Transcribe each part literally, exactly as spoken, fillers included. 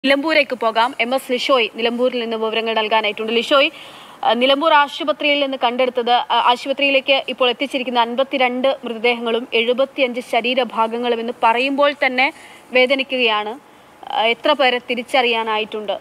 നിലമ്പൂരേക്ക് പോകാം. M S Lishoy നിലമ്പൂരിൽ നിന്ന് വിവരങ്ങൾ നൽകാനായിട്ടുണ്ട്. ലിഷോയ്, നിലമ്പൂർ ആശുപത്രിയിൽ നിന്ന് കണ്ടെടുത്തത് ആശുപത്രിയിലേക്ക് ഇപ്പോൾ എത്തിച്ചിരിക്കുന്ന അൻപത്തിരണ്ട് മൃതദേഹങ്ങളും എഴുപത്തിയഞ്ച് ശരീരഭാഗങ്ങളും എന്ന് പറയുമ്പോൾ തന്നെ വേദനിക്കുകയാണ്. എത്ര പേരെ തിരിച്ചറിയാനായിട്ടുണ്ട്?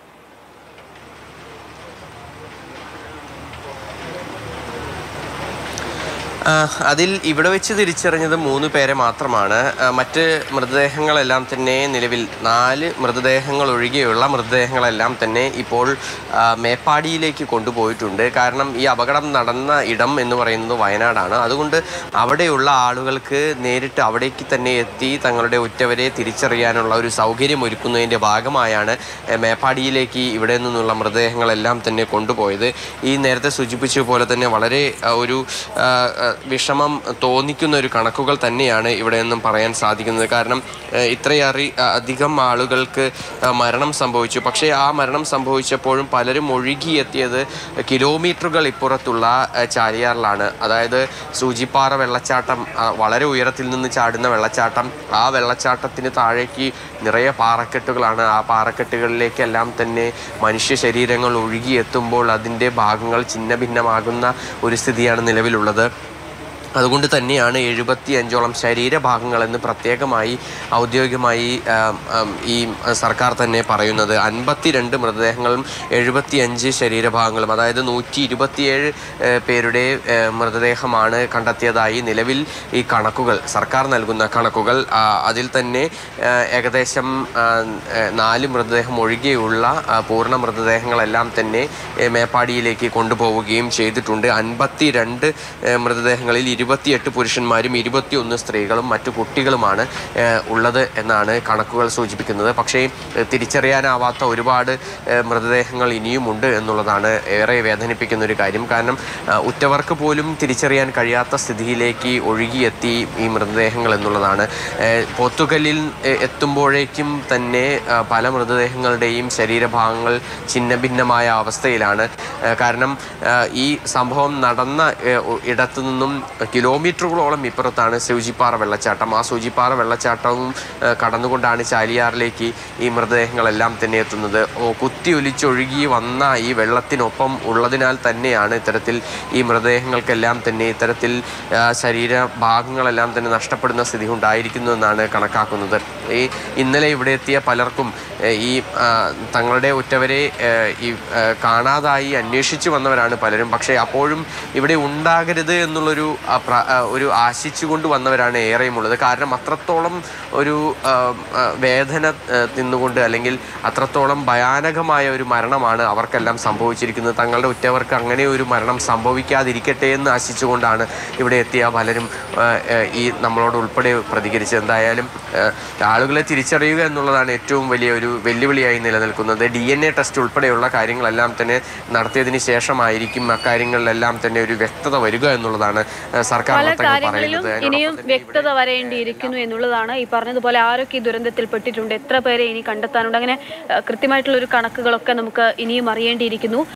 അതിൽ ഇവിടെ വെച്ച് തിരിച്ചറിഞ്ഞത് മൂന്ന് പേരെ മാത്രമാണ്. മറ്റ് മൃതദേഹങ്ങളെല്ലാം തന്നെ നിലവിൽ നാല് മൃതദേഹങ്ങൾ ഒഴികെയുള്ള മൃതദേഹങ്ങളെല്ലാം തന്നെ ഇപ്പോൾ മേപ്പാടിയിലേക്ക് കൊണ്ടുപോയിട്ടുണ്ട്. കാരണം ഈ അപകടം നടന്ന ഇടം എന്ന് പറയുന്നത് വയനാടാണ്. അതുകൊണ്ട് അവിടെയുള്ള ആളുകൾക്ക് നേരിട്ട് അവിടേക്ക് തന്നെ എത്തി തങ്ങളുടെ ഉറ്റവരെ തിരിച്ചറിയാനുള്ള ഒരു സൗകര്യം ഒരുക്കുന്നതിൻ്റെ ഭാഗമായാണ് മേപ്പാടിയിലേക്ക് ഇവിടെ നിന്നുള്ള മൃതദേഹങ്ങളെല്ലാം തന്നെ കൊണ്ടുപോയത്. ഈ നേരത്തെ സൂചിപ്പിച്ച പോലെ തന്നെ വളരെ ഒരു വിഷമം തോന്നിക്കുന്ന ഒരു കണക്കുകൾ തന്നെയാണ് ഇവിടെ നിന്നും പറയാൻ സാധിക്കുന്നത്. കാരണം ഇത്രയേറെ അധികം ആളുകൾക്ക് മരണം സംഭവിച്ചു. പക്ഷേ ആ മരണം സംഭവിച്ചപ്പോഴും പലരും ഒഴുകിയെത്തിയത് കിലോമീറ്ററുകൾ ഇപ്പുറത്തുള്ള ചാലിയാറിലാണ്. അതായത് സൂചിപ്പാറ വെള്ളച്ചാട്ടം, വളരെ ഉയരത്തിൽ നിന്ന് ചാടുന്ന വെള്ളച്ചാട്ടം, ആ വെള്ളച്ചാട്ടത്തിന് താഴേക്ക് നിറയെ പാറക്കെട്ടുകളാണ്. ആ പാറക്കെട്ടുകളിലേക്കെല്ലാം തന്നെ മനുഷ്യ ശരീരങ്ങൾ ഒഴുകിയെത്തുമ്പോൾ അതിൻ്റെ ഭാഗങ്ങൾ ഛിന്ന ഭിന്നമാകുന്ന ഒരു സ്ഥിതിയാണ് നിലവിലുള്ളത്. അതുകൊണ്ട് തന്നെയാണ് എഴുപത്തി അഞ്ചോളം ശരീരഭാഗങ്ങളെന്ന് പ്രത്യേകമായി ഔദ്യോഗികമായി ഈ സർക്കാർ തന്നെ പറയുന്നത്. അൻപത്തിരണ്ട് മൃതദേഹങ്ങളും എഴുപത്തി അഞ്ച് ശരീരഭാഗങ്ങളും, അതായത് നൂറ്റി ഇരുപത്തിയേഴ് പേരുടെ മൃതദേഹമാണ് കണ്ടെത്തിയതായി നിലവിൽ ഈ കണക്കുകൾ, സർക്കാർ നൽകുന്ന കണക്കുകൾ. അതിൽ തന്നെ ഏകദേശം നാല് മൃതദേഹം ഒഴികെയുള്ള പൂർണ്ണ മൃതദേഹങ്ങളെല്ലാം തന്നെ മേപ്പാടിയിലേക്ക് കൊണ്ടുപോവുകയും ചെയ്തിട്ടുണ്ട്. അൻപത്തി രണ്ട് മൃതദേഹങ്ങളിൽ ഇരുപത്തിയെട്ട് പുരുഷന്മാരും ഇരുപത്തിയൊന്ന് സ്ത്രീകളും മറ്റു കുട്ടികളുമാണ് ഉള്ളത് എന്നാണ് കണക്കുകൾ സൂചിപ്പിക്കുന്നത്. പക്ഷേ തിരിച്ചറിയാനാവാത്ത ഒരുപാട് മൃതദേഹങ്ങൾ ഇനിയുമുണ്ട് എന്നുള്ളതാണ് ഏറെ വേദനിപ്പിക്കുന്ന ഒരു കാര്യം. കാരണം ഉറ്റവർക്ക് പോലും തിരിച്ചറിയാൻ കഴിയാത്ത സ്ഥിതിയിലേക്ക് ഒഴുകിയെത്തി ഈ മൃതദേഹങ്ങൾ എന്നുള്ളതാണ്. പോത്തുകല്ലിൽ എത്തുമ്പോഴേക്കും തന്നെ പല മൃതദേഹങ്ങളുടെയും ശരീരഭാഗങ്ങൾ ഛിന്ന ഭിന്നമായ അവസ്ഥയിലാണ്. കാരണം ഈ സംഭവം നടന്ന ഇടത്തു നിന്നും കിലോമീറ്ററുകളോളം ഇപ്പുറത്താണ് സൂചിപ്പാറ വെള്ളച്ചാട്ടം. ആ സൂചിപ്പാറ വെള്ളച്ചാട്ടവും കടന്നുകൊണ്ടാണ് ചാലിയാറിലേക്ക് ഈ മൃതദേഹങ്ങളെല്ലാം തന്നെ എത്തുന്നത്. കുത്തി ഒലിച്ചൊഴുകി വന്ന ഈ വെള്ളത്തിനൊപ്പം ഉള്ളതിനാൽ തന്നെയാണ് ഇത്തരത്തിൽ ഈ മൃതദേഹങ്ങൾക്കെല്ലാം തന്നെ ഇത്തരത്തിൽ ശരീരഭാഗങ്ങളെല്ലാം തന്നെ നഷ്ടപ്പെടുന്ന സ്ഥിതി ഉണ്ടായിരിക്കുന്നു എന്നാണ് കണക്കാക്കുന്നത്. ഈ ഇന്നലെ ഇവിടെ എത്തിയ പലർക്കും ഈ തങ്ങളുടെ ഉറ്റവരെ ഈ കാണാതായി അന്വേഷിച്ചു വന്നവരാണ് പലരും. പക്ഷേ അപ്പോഴും ഇവിടെ ഉണ്ടാകരുത് എന്നുള്ളൊരു ഒരു ആശിച്ചുകൊണ്ട് വന്നവരാണ് ഏറെയുമുള്ളത്. കാരണം അത്രത്തോളം ഒരു വേദന തിന്നുകൊണ്ട്, അല്ലെങ്കിൽ അത്രത്തോളം ഭയാനകമായ ഒരു മരണമാണ് അവർക്കെല്ലാം സംഭവിച്ചിരിക്കുന്നത്. തങ്ങളുടെ ഉറ്റവർക്ക് അങ്ങനെ ഒരു മരണം സംഭവിക്കാതിരിക്കട്ടെ എന്ന് ആശിച്ചുകൊണ്ടാണ് ഇവിടെ എത്തിയ പലരും ഈ നമ്മളോട് ഉൾപ്പെടെ പ്രതികരിച്ചത്. എന്തായാലും ആളുകളെ തിരിച്ചറിയുക എന്നുള്ളതാണ് ഏറ്റവും വലിയ ഒരു വെല്ലുവിളിയായി നിലനിൽക്കുന്നത്. ഡി എൻ എ ടെസ്റ്റ് ഉൾപ്പെടെയുള്ള കാര്യങ്ങളെല്ലാം തന്നെ നടത്തിയതിന് ശേഷമായിരിക്കും അക്കാര്യങ്ങളിലെല്ലാം തന്നെ ഒരു വ്യക്തത വരിക എന്നുള്ളതാണ് സർക്കാർ കാര്യങ്ങളിലും ഇനിയും വ്യക്തത വരേണ്ടിയിരിക്കുന്നു എന്നുള്ളതാണ്. ഈ പറഞ്ഞതുപോലെ ആരൊക്കെ ഈ ദുരന്തത്തിൽ പെട്ടിട്ടുണ്ട്, എത്ര പേരെ ഇനി കണ്ടെത്താനുണ്ട്, അങ്ങനെ കൃത്യമായിട്ടുള്ള ഒരു കണക്കുകളൊക്കെ നമുക്ക് ഇനിയും അറിയേണ്ടിയിരിക്കുന്നു.